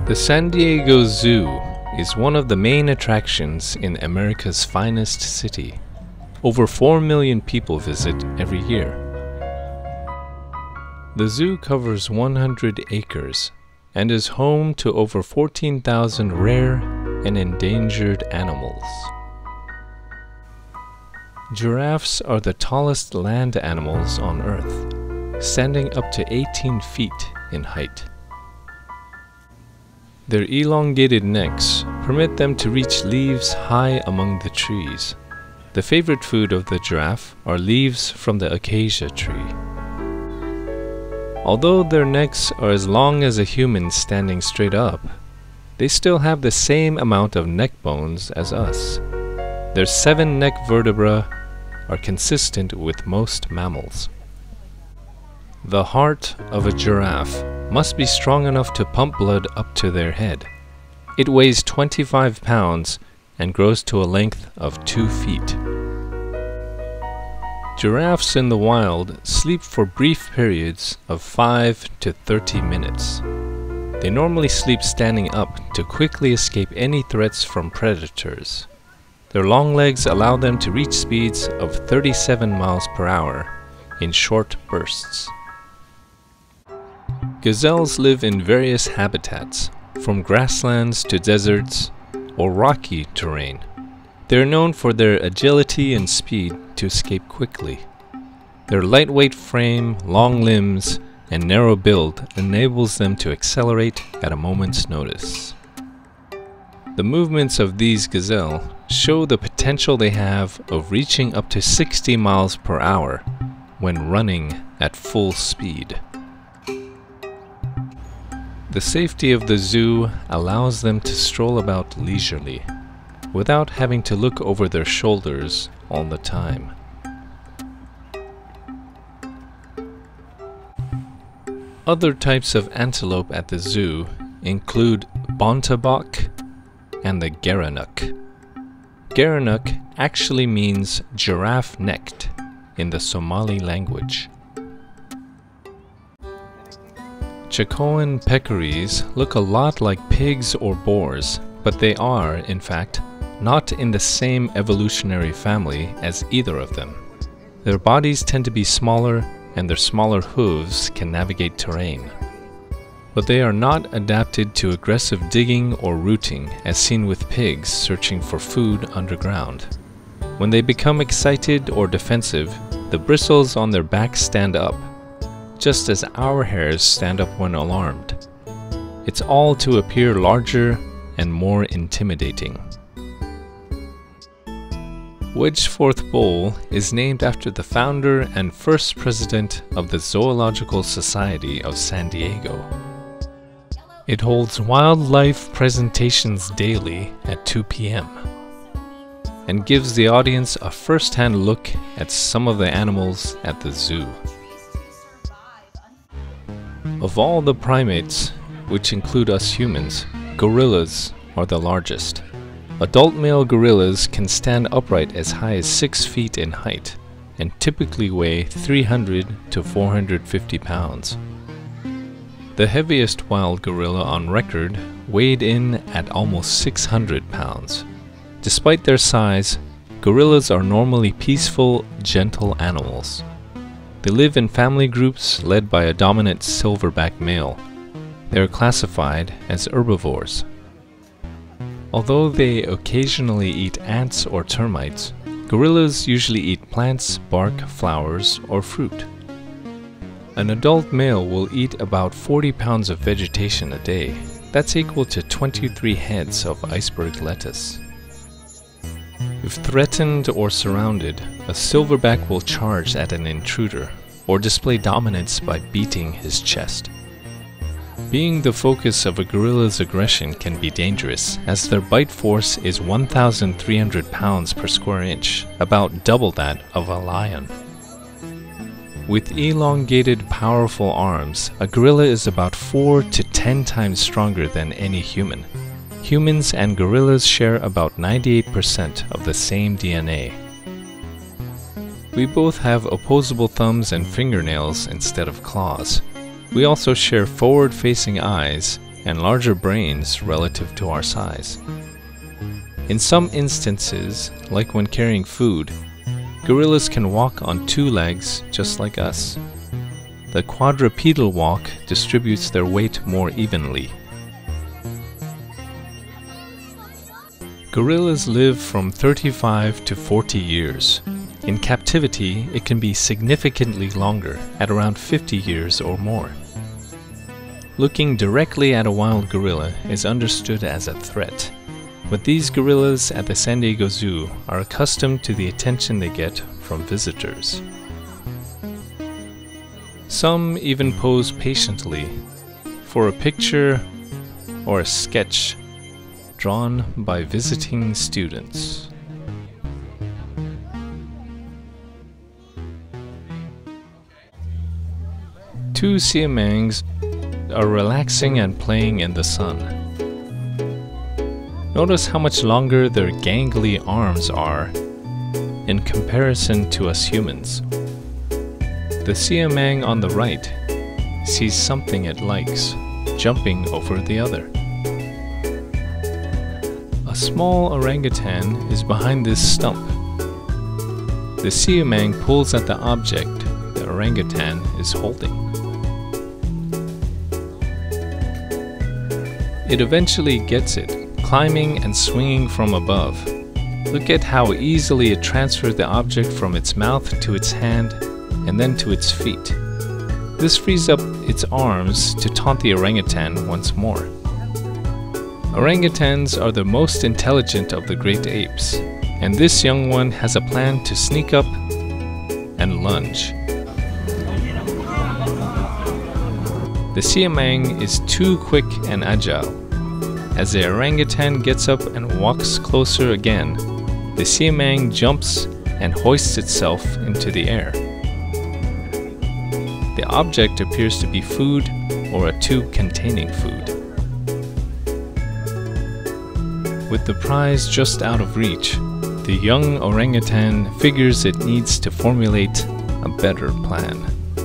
The San Diego Zoo is one of the main attractions in America's finest city. Over 4 million people visit every year. The zoo covers 100 acres and is home to over 14,000 rare and endangered animals. Giraffes are the tallest land animals on Earth, standing up to 18 feet in height. Their elongated necks permit them to reach leaves high among the trees. The favorite food of the giraffe are leaves from the acacia tree. Although their necks are as long as a human standing straight up, they still have the same amount of neck bones as us. Their 7 neck vertebrae are consistent with most mammals. The heart of a giraffe must be strong enough to pump blood up to their head. It weighs 25 pounds and grows to a length of 2 feet. Giraffes in the wild sleep for brief periods of 5 to 30 minutes. They normally sleep standing up to quickly escape any threats from predators. Their long legs allow them to reach speeds of 37 miles per hour in short bursts. Gazelles live in various habitats, from grasslands to deserts or rocky terrain. They are known for their agility and speed to escape quickly. Their lightweight frame, long limbs, and narrow build enables them to accelerate at a moment's notice. The movements of these gazelles show the potential they have of reaching up to 60 miles per hour when running at full speed. The safety of the zoo allows them to stroll about leisurely, without having to look over their shoulders all the time. Other types of antelope at the zoo include bontebok and the gerenuk. Gerenuk actually means giraffe-necked in the Somali language. Chacoan peccaries look a lot like pigs or boars, but they are, in fact, not in the same evolutionary family as either of them. Their bodies tend to be smaller, and their smaller hooves can navigate terrain. But they are not adapted to aggressive digging or rooting as seen with pigs searching for food underground. When they become excited or defensive, the bristles on their backs stand up, just as our hairs stand up when alarmed. It's all to appear larger and more intimidating. Wedgeforth Bowl is named after the founder and first president of the Zoological Society of San Diego. It holds wildlife presentations daily at 2 p.m. and gives the audience a first-hand look at some of the animals at the zoo. Of all the primates, which include us humans, gorillas are the largest. Adult male gorillas can stand upright as high as 6 feet in height and typically weigh 300 to 450 pounds. The heaviest wild gorilla on record weighed in at almost 600 pounds. Despite their size, gorillas are normally peaceful, gentle animals. They live in family groups led by a dominant silverback male. They are classified as herbivores. Although they occasionally eat ants or termites, gorillas usually eat plants, bark, flowers, or fruit. An adult male will eat about 40 pounds of vegetation a day. That's equal to 23 heads of iceberg lettuce. If threatened or surrounded, a silverback will charge at an intruder or display dominance by beating his chest. Being the focus of a gorilla's aggression can be dangerous, as their bite force is 1,300 pounds per square inch, about double that of a lion. With elongated, powerful arms, a gorilla is about 4 to 10 times stronger than any human. Humans and gorillas share about 98% of the same DNA. We both have opposable thumbs and fingernails instead of claws. We also share forward-facing eyes and larger brains relative to our size. In some instances, like when carrying food, gorillas can walk on two legs just like us. The quadrupedal walk distributes their weight more evenly. Gorillas live from 35 to 40 years. In captivity, it can be significantly longer, at around 50 years or more. Looking directly at a wild gorilla is understood as a threat, but these gorillas at the San Diego Zoo are accustomed to the attention they get from visitors. Some even pose patiently for a picture or a sketch drawn by visiting students. Two siamangs are relaxing and playing in the sun. Notice how much longer their gangly arms are in comparison to us humans. The siamang on the right sees something it likes, jumping over the other. A small orangutan is behind this stump. The siamang pulls at the object the orangutan is holding. It eventually gets it, climbing and swinging from above. Look at how easily it transferred the object from its mouth to its hand and then to its feet. This frees up its arms to taunt the orangutan once more. Orangutans are the most intelligent of the great apes, and this young one has a plan to sneak up and lunge. The siamang is too quick and agile. As the orangutan gets up and walks closer again, the siamang jumps and hoists itself into the air. The object appears to be food or a tube containing food. With the prize just out of reach, the young orangutan figures it needs to formulate a better plan.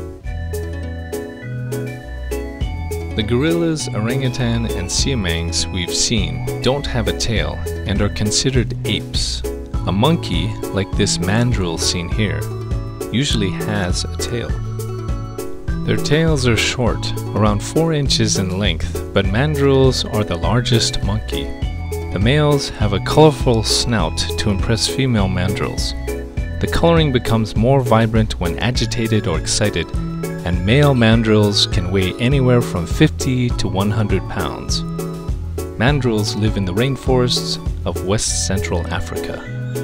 The gorillas, orangutan, and siamangs we've seen don't have a tail and are considered apes. A monkey, like this mandrill seen here, usually has a tail. Their tails are short, around 4 inches in length, but mandrills are the largest monkey. The males have a colorful snout to impress female mandrills. The coloring becomes more vibrant when agitated or excited, and male mandrills can weigh anywhere from 50 to 100 pounds. Mandrills live in the rainforests of West Central Africa.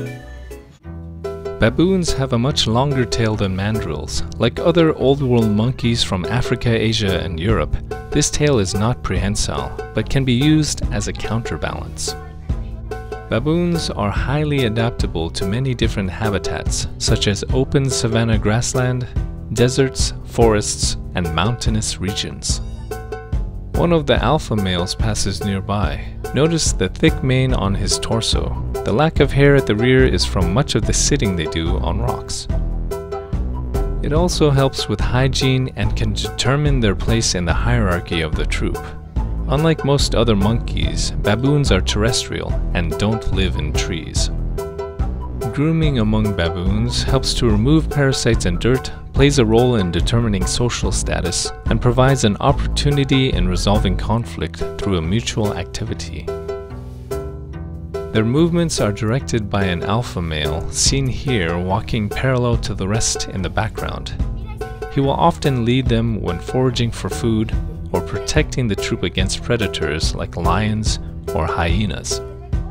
Baboons have a much longer tail than mandrills. Like other Old World monkeys from Africa, Asia, and Europe, this tail is not prehensile, but can be used as a counterbalance. Baboons are highly adaptable to many different habitats, such as open savanna grassland, deserts, forests, and mountainous regions. One of the alpha males passes nearby. Notice the thick mane on his torso. The lack of hair at the rear is from much of the sitting they do on rocks. It also helps with hygiene and can determine their place in the hierarchy of the troop. Unlike most other monkeys, baboons are terrestrial and don't live in trees. Grooming among baboons helps to remove parasites and dirt, plays a role in determining social status, and provides an opportunity in resolving conflict through a mutual activity. Their movements are directed by an alpha male, seen here walking parallel to the rest in the background. He will often lead them when foraging for food or protecting the troop against predators like lions or hyenas.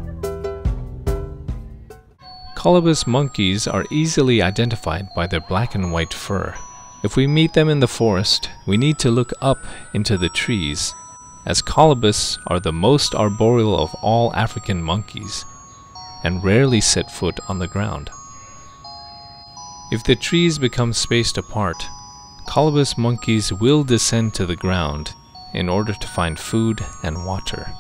Colobus monkeys are easily identified by their black and white fur. If we meet them in the forest, we need to look up into the trees, as colobus are the most arboreal of all African monkeys and rarely set foot on the ground. If the trees become spaced apart, colobus monkeys will descend to the ground in order to find food and water.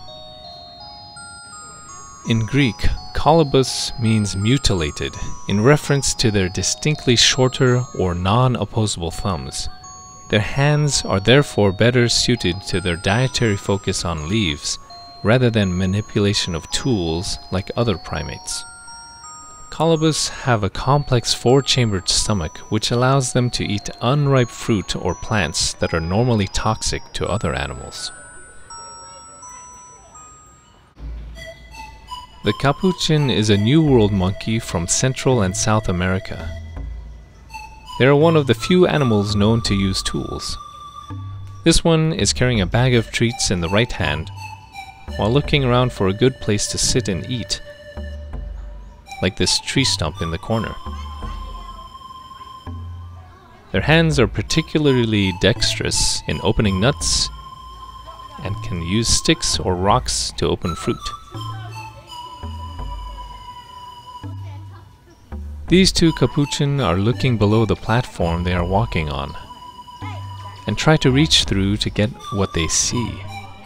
In Greek, colobus means mutilated, in reference to their distinctly shorter or non-opposable thumbs. Their hands are therefore better suited to their dietary focus on leaves, rather than manipulation of tools like other primates. Colobus have a complex four-chambered stomach which allows them to eat unripe fruit or plants that are normally toxic to other animals. The capuchin is a New World monkey from Central and South America. They are one of the few animals known to use tools. This one is carrying a bag of treats in the right hand, while looking around for a good place to sit and eat, like this tree stump in the corner. Their hands are particularly dexterous in opening nuts and can use sticks or rocks to open fruit. These two capuchin are looking below the platform they are walking on and try to reach through to get what they see.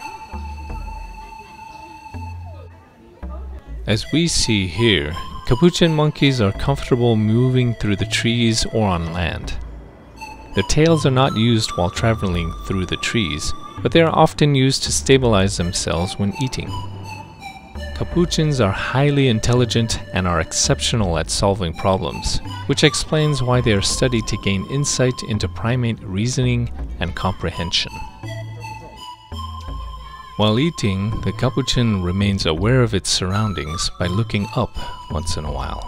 As we see here, capuchin monkeys are comfortable moving through the trees or on land. Their tails are not used while traveling through the trees, but they are often used to stabilize themselves when eating. Capuchins are highly intelligent and are exceptional at solving problems, which explains why they are studied to gain insight into primate reasoning and comprehension. While eating, the capuchin remains aware of its surroundings by looking up once in a while.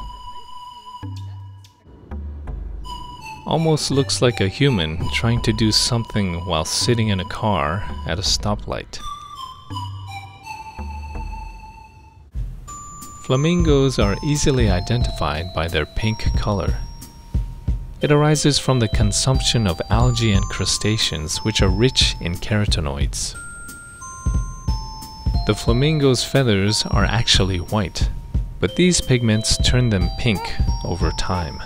Almost looks like a human trying to do something while sitting in a car at a stoplight. Flamingos are easily identified by their pink color. It arises from the consumption of algae and crustaceans, which are rich in carotenoids. The flamingo's feathers are actually white, but these pigments turn them pink over time.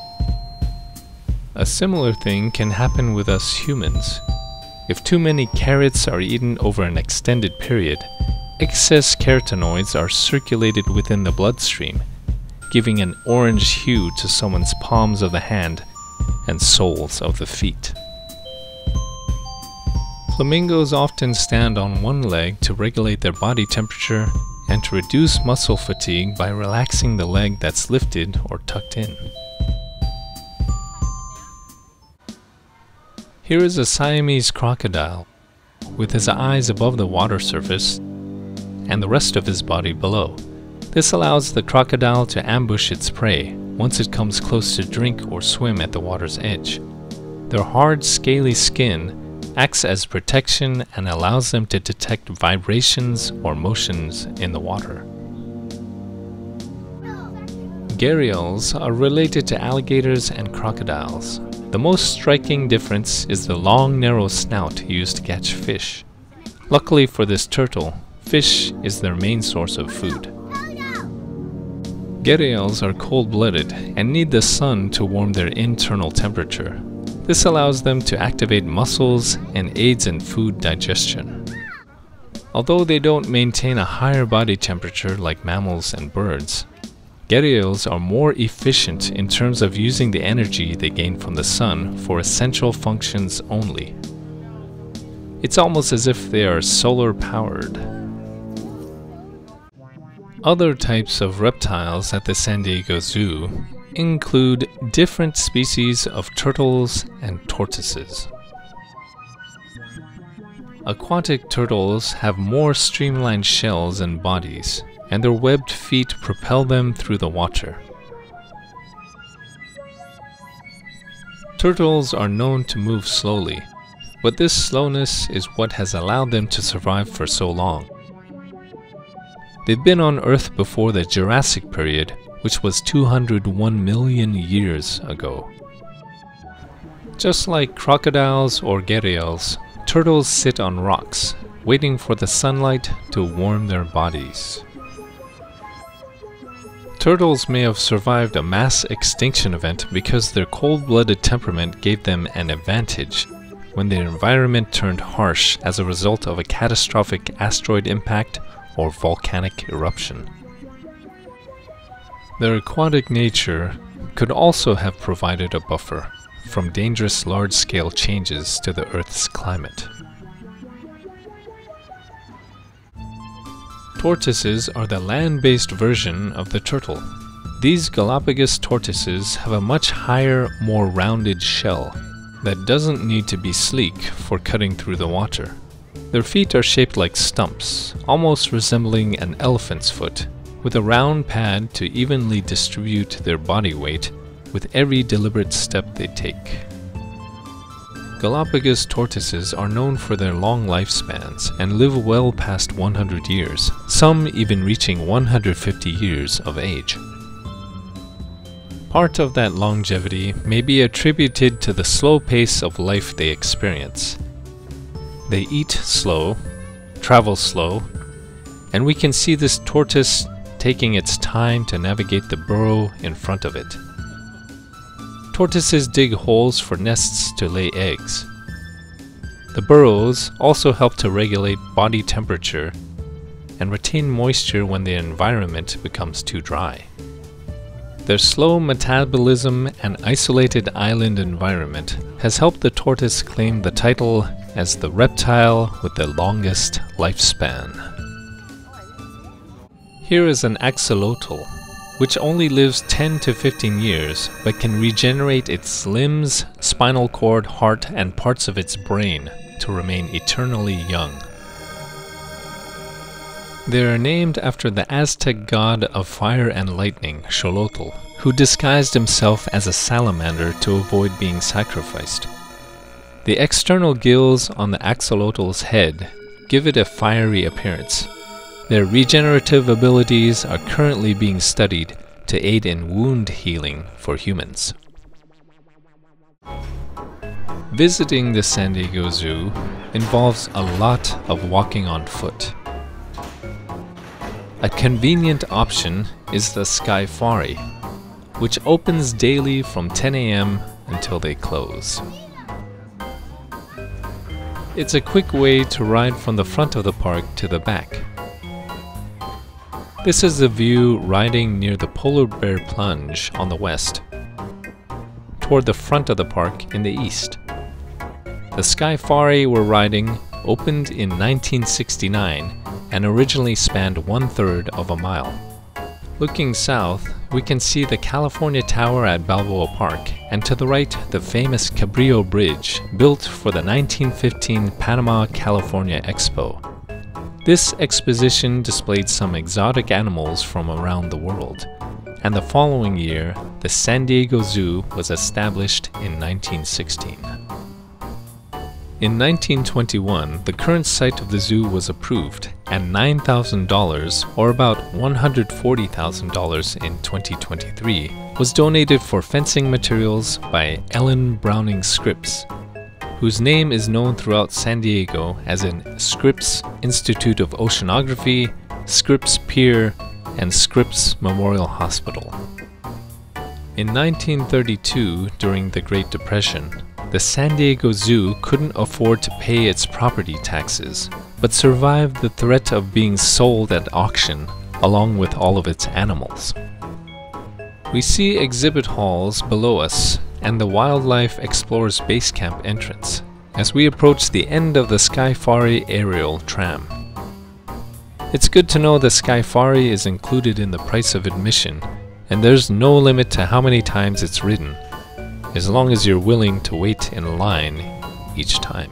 A similar thing can happen with us humans. If too many carrots are eaten over an extended period, excess carotenoids are circulated within the bloodstream, giving an orange hue to someone's palms of the hand and soles of the feet. Flamingos often stand on one leg to regulate their body temperature and to reduce muscle fatigue by relaxing the leg that's lifted or tucked in. Here is a Siamese crocodile, with his eyes above the water surface and the rest of his body below. This allows the crocodile to ambush its prey once it comes close to drink or swim at the water's edge. Their hard, scaly skin acts as protection and allows them to detect vibrations or motions in the water. Gharials are related to alligators and crocodiles. The most striking difference is the long, narrow snout used to catch fish. Luckily for this turtle, fish is their main source of food. Gharials are cold-blooded and need the sun to warm their internal temperature. This allows them to activate muscles and aids in food digestion. Although they don't maintain a higher body temperature like mammals and birds, gharials are more efficient in terms of using the energy they gain from the sun for essential functions only. It's almost as if they are solar powered. Other types of reptiles at the San Diego Zoo include different species of turtles and tortoises. Aquatic turtles have more streamlined shells and bodies, and their webbed feet propel them through the water. Turtles are known to move slowly, but this slowness is what has allowed them to survive for so long. They've been on Earth before the Jurassic period, which was 201 million years ago. Just like crocodiles or gharials, turtles sit on rocks, waiting for the sunlight to warm their bodies. Turtles may have survived a mass extinction event because their cold-blooded temperament gave them an advantage when their environment turned harsh as a result of a catastrophic asteroid impact or volcanic eruption. Their aquatic nature could also have provided a buffer. from dangerous large-scale changes to the Earth's climate. Tortoises are the land-based version of the turtle. These Galapagos tortoises have a much higher, more rounded shell that doesn't need to be sleek for cutting through the water. Their feet are shaped like stumps, almost resembling an elephant's foot, with a round pad to evenly distribute their body weight with every deliberate step they take. Galapagos tortoises are known for their long lifespans and live well past 100 years, some even reaching 150 years of age. Part of that longevity may be attributed to the slow pace of life they experience. They eat slow, travel slow, and we can see this tortoise taking its time to navigate the burrow in front of it. Tortoises dig holes for nests to lay eggs. The burrows also help to regulate body temperature and retain moisture when the environment becomes too dry. Their slow metabolism and isolated island environment has helped the tortoise claim the title as the reptile with the longest lifespan. Here is an axolotl, which only lives 10 to 15 years but can regenerate its limbs, spinal cord, heart, and parts of its brain to remain eternally young. They are named after the Aztec god of fire and lightning, Xolotl, who disguised himself as a salamander to avoid being sacrificed. The external gills on the axolotl's head give it a fiery appearance. Their regenerative abilities are currently being studied to aid in wound healing for humans. Visiting the San Diego Zoo involves a lot of walking on foot. A convenient option is the Skyfari, which opens daily from 10 a.m. until they close. It's a quick way to ride from the front of the park to the back. This is the view riding near the Polar Bear Plunge on the west, toward the front of the park in the east. The Skyfari we're riding opened in 1969 and originally spanned 1/3 of a mile. Looking south, we can see the California Tower at Balboa Park, and to the right, the famous Cabrillo Bridge, built for the 1915 Panama, California Expo. This exposition displayed some exotic animals from around the world, and the following year, the San Diego Zoo was established in 1916. In 1921, the current site of the zoo was approved, and $9,000, or about $140,000 in 2023, was donated for fencing materials by Ellen Browning Scripps, whose name is known throughout San Diego as in Scripps Institute of Oceanography, Scripps Pier, and Scripps Memorial Hospital. In 1932, during the Great Depression, the San Diego Zoo couldn't afford to pay its property taxes, but survived the threat of being sold at auction along with all of its animals. We see exhibit halls below us and the Wildlife Explorers Base Camp entrance as we approach the end of the Skyfari aerial tram. It's good to know the Skyfari is included in the price of admission, and there's no limit to how many times it's ridden, as long as you're willing to wait in line each time.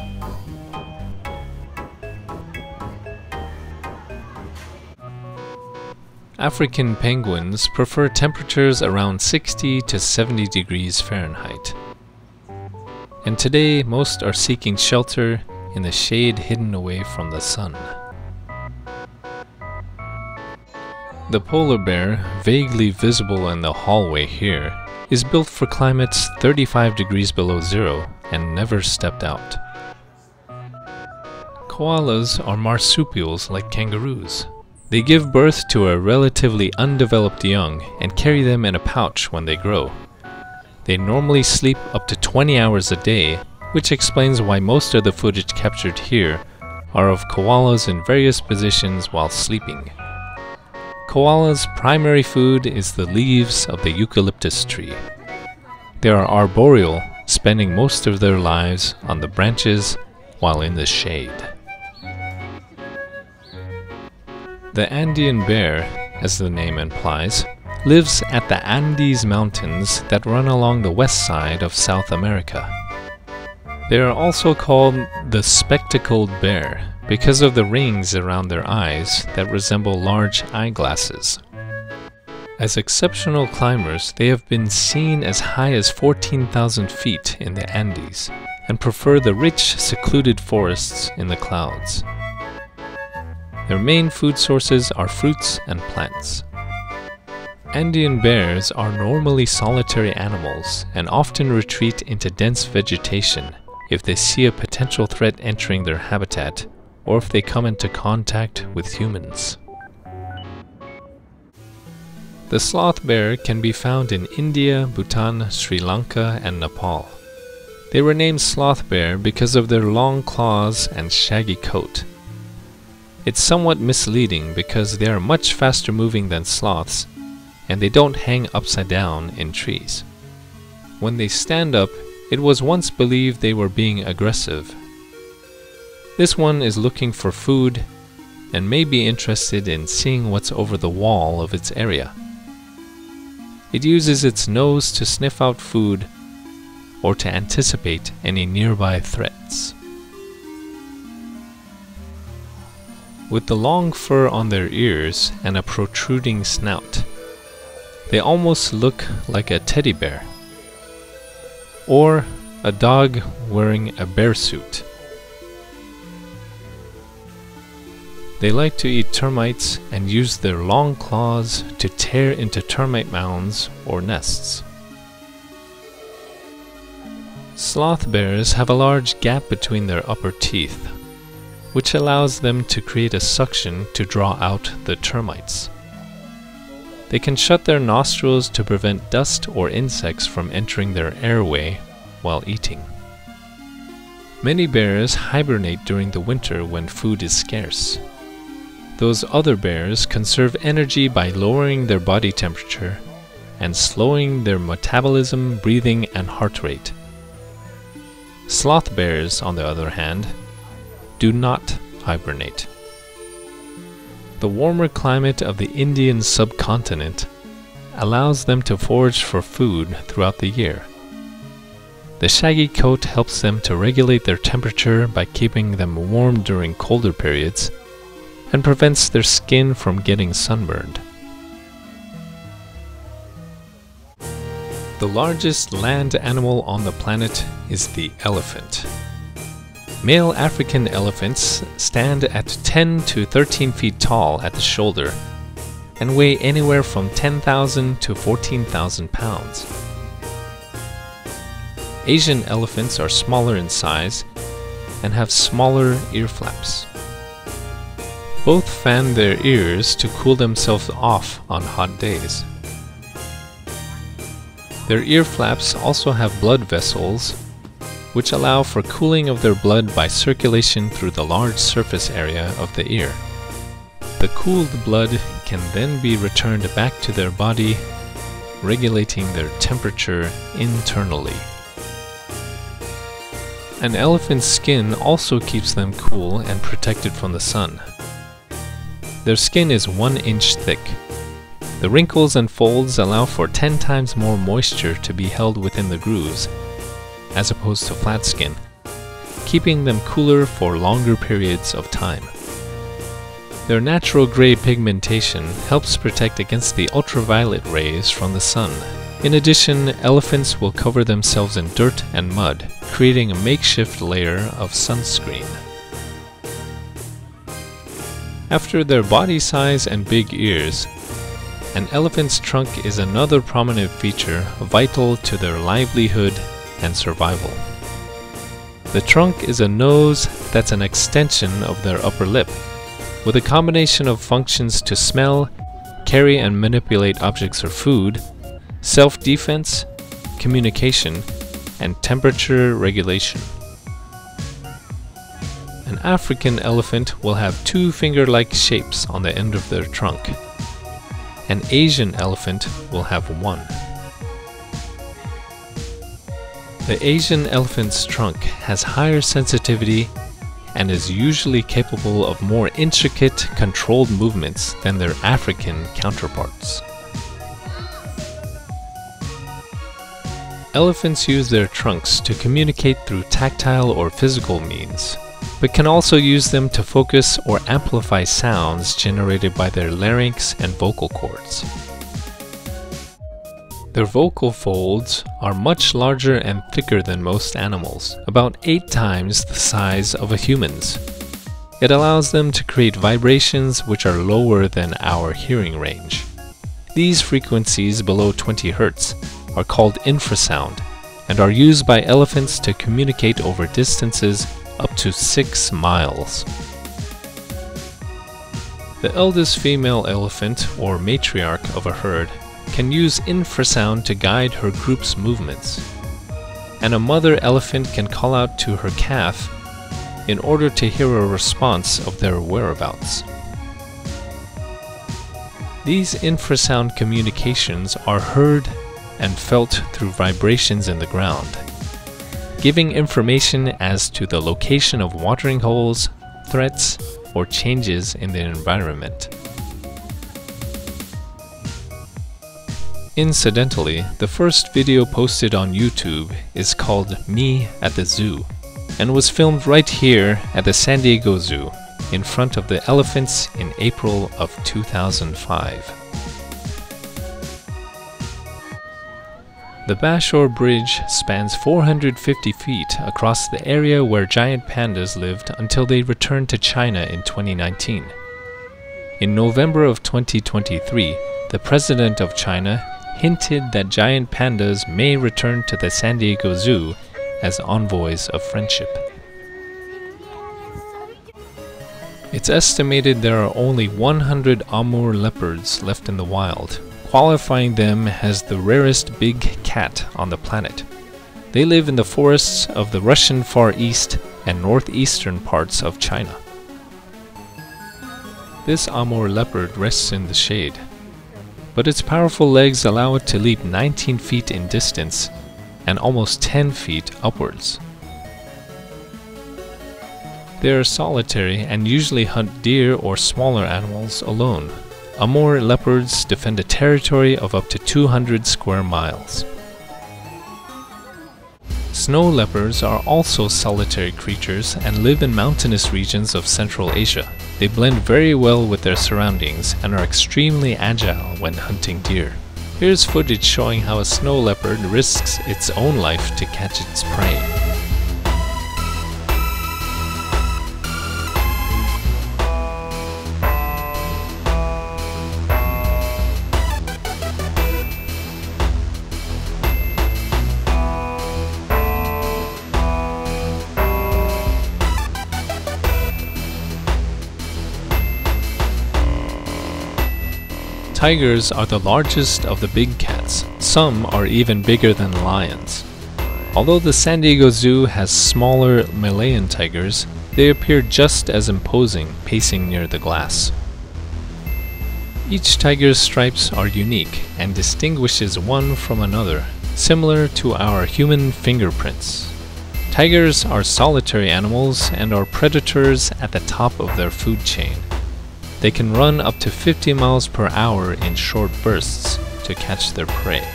African penguins prefer temperatures around 60 to 70 degrees Fahrenheit. And today, most are seeking shelter in the shade hidden away from the sun. The polar bear, vaguely visible in the hallway here, is built for climates 35 degrees below zero and never stepped out. Koalas are marsupials like kangaroos. They give birth to a relatively undeveloped young and carry them in a pouch when they grow. They normally sleep up to 20 hours a day, which explains why most of the footage captured here are of koalas in various positions while sleeping. Koalas' primary food is the leaves of the eucalyptus tree. They are arboreal, spending most of their lives on the branches while in the shade. The Andean bear, as the name implies, lives at the Andes Mountains that run along the west side of South America. They are also called the spectacled bear because of the rings around their eyes that resemble large eyeglasses. As exceptional climbers, they have been seen as high as 14,000 feet in the Andes and prefer the rich, secluded forests in the clouds. Their main food sources are fruits and plants. Andean bears are normally solitary animals and often retreat into dense vegetation if they see a potential threat entering their habitat or if they come into contact with humans. The sloth bear can be found in India, Bhutan, Sri Lanka, and Nepal. They were named sloth bear because of their long claws and shaggy coat. It's somewhat misleading because they are much faster moving than sloths, and they don't hang upside down in trees. When they stand up, it was once believed they were being aggressive. This one is looking for food and may be interested in seeing what's over the wall of its area. It uses its nose to sniff out food or to anticipate any nearby threats. With the long fur on their ears and a protruding snout, they almost look like a teddy bear or a dog wearing a bear suit. They like to eat termites and use their long claws to tear into termite mounds or nests. Sloth bears have a large gap between their upper teeth, which allows them to create a suction to draw out the termites. They can shut their nostrils to prevent dust or insects from entering their airway while eating. Many bears hibernate during the winter when food is scarce. Those other bears conserve energy by lowering their body temperature and slowing their metabolism, breathing, and heart rate. Sloth bears, on the other hand, do not hibernate. The warmer climate of the Indian subcontinent allows them to forage for food throughout the year. The shaggy coat helps them to regulate their temperature by keeping them warm during colder periods and prevents their skin from getting sunburned. The largest land animal on the planet is the elephant. Male African elephants stand at 10 to 13 feet tall at the shoulder and weigh anywhere from 10,000 to 14,000 pounds. Asian elephants are smaller in size and have smaller ear flaps. Both fan their ears to cool themselves off on hot days. Their ear flaps also have blood vessels, which allow for cooling of their blood by circulation through the large surface area of the ear. The cooled blood can then be returned back to their body, regulating their temperature internally. An elephant's skin also keeps them cool and protected from the sun. Their skin is 1 inch thick. The wrinkles and folds allow for 10 times more moisture to be held within the grooves, as opposed to flat skin, keeping them cooler for longer periods of time. Their natural gray pigmentation helps protect against the ultraviolet rays from the sun. In addition, elephants will cover themselves in dirt and mud, creating a makeshift layer of sunscreen. After their body size and big ears, an elephant's trunk is another prominent feature vital to their livelihood and survival. The trunk is a nose that's an extension of their upper lip, with a combination of functions to smell, carry and manipulate objects for food, self-defense, communication, and temperature regulation. An African elephant will have 2 finger-like shapes on the end of their trunk. An Asian elephant will have 1. The Asian elephant's trunk has higher sensitivity and is usually capable of more intricate, controlled movements than their African counterparts. Elephants use their trunks to communicate through tactile or physical means, but can also use them to focus or amplify sounds generated by their larynx and vocal cords. Their vocal folds are much larger and thicker than most animals, about 8 times the size of a human's. It allows them to create vibrations which are lower than our hearing range. These frequencies below 20 Hz are called infrasound and are used by elephants to communicate over distances up to 6 miles. The eldest female elephant, or matriarch of a herd, can use infrasound to guide her group's movements, and a mother elephant can call out to her calf in order to hear a response of their whereabouts. These infrasound communications are heard and felt through vibrations in the ground, giving information as to the location of watering holes, threats, or changes in the environment. Incidentally, the first video posted on YouTube is called Me at the Zoo and was filmed right here at the San Diego Zoo in front of the elephants in April of 2005. The Bashore Bridge spans 450 feet across the area where giant pandas lived until they returned to China in 2019. In November of 2023, the President of China hinted that giant pandas may return to the San Diego Zoo as envoys of friendship. It's estimated there are only 100 Amur leopards left in the wild, qualifying them as the rarest big cat on the planet. They live in the forests of the Russian Far East and northeastern parts of China. This Amur leopard rests in the shade, but its powerful legs allow it to leap 19 feet in distance and almost 10 feet upwards. They are solitary and usually hunt deer or smaller animals alone. Amur leopards defend a territory of up to 200 square miles. Snow leopards are also solitary creatures and live in mountainous regions of Central Asia. They blend very well with their surroundings and are extremely agile when hunting deer. Here's footage showing how a snow leopard risks its own life to catch its prey. Tigers are the largest of the big cats. Some are even bigger than lions. Although the San Diego Zoo has smaller Malayan tigers, they appear just as imposing pacing near the glass. Each tiger's stripes are unique and distinguishes one from another, similar to our human fingerprints. Tigers are solitary animals and are predators at the top of their food chain. They can run up to 50 miles per hour in short bursts to catch their prey.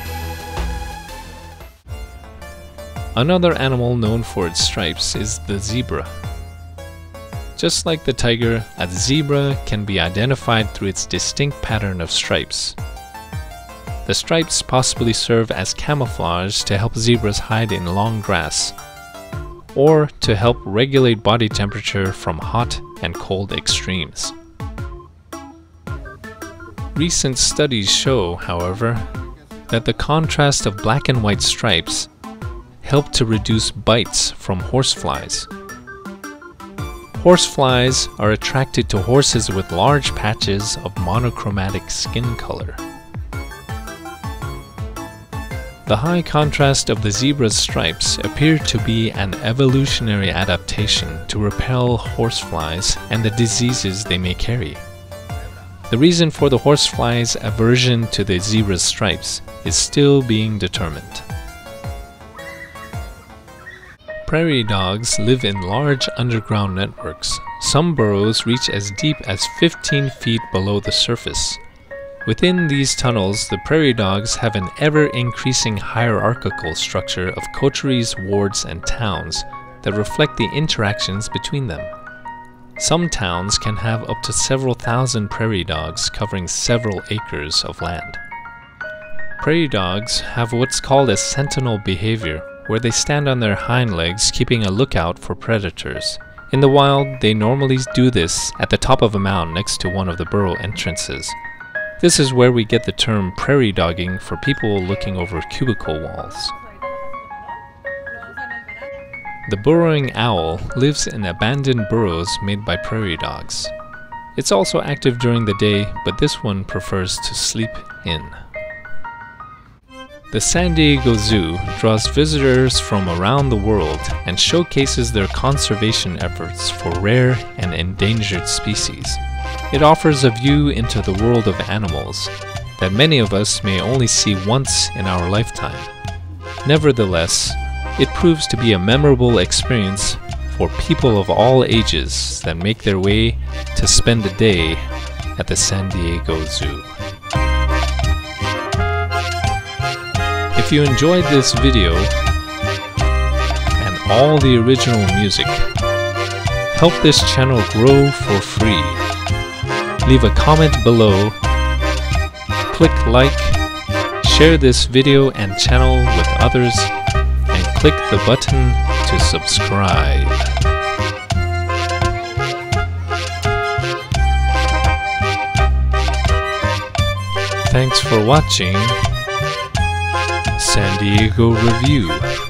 Another animal known for its stripes is the zebra. Just like the tiger, a zebra can be identified through its distinct pattern of stripes. The stripes possibly serve as camouflage to help zebras hide in long grass, or to help regulate body temperature from hot and cold extremes. Recent studies show, however, that the contrast of black and white stripes help to reduce bites from horseflies. Horseflies are attracted to horses with large patches of monochromatic skin color. The high contrast of the zebra's stripes appear to be an evolutionary adaptation to repel horseflies and the diseases they may carry. The reason for the horsefly's aversion to the zebra's stripes is still being determined. Prairie dogs live in large underground networks. Some burrows reach as deep as 15 feet below the surface. Within these tunnels, the prairie dogs have an ever-increasing hierarchical structure of coteries, wards, and towns that reflect the interactions between them. Some towns can have up to several thousand prairie dogs covering several acres of land. Prairie dogs have what's called a sentinel behavior, where they stand on their hind legs keeping a lookout for predators. In the wild, they normally do this at the top of a mound next to one of the burrow entrances. This is where we get the term prairie dogging for people looking over cubicle walls. The burrowing owl lives in abandoned burrows made by prairie dogs. It's also active during the day, but this one prefers to sleep in. The San Diego Zoo draws visitors from around the world and showcases their conservation efforts for rare and endangered species. It offers a view into the world of animals that many of us may only see once in our lifetime. Nevertheless, it proves to be a memorable experience for people of all ages that make their way to spend a day at the San Diego Zoo. If you enjoyed this video and all the original music, help this channel grow for free. Leave a comment below, click like, share this video and channel with others, and click the button to subscribe. Thanks for watching San Diego Review.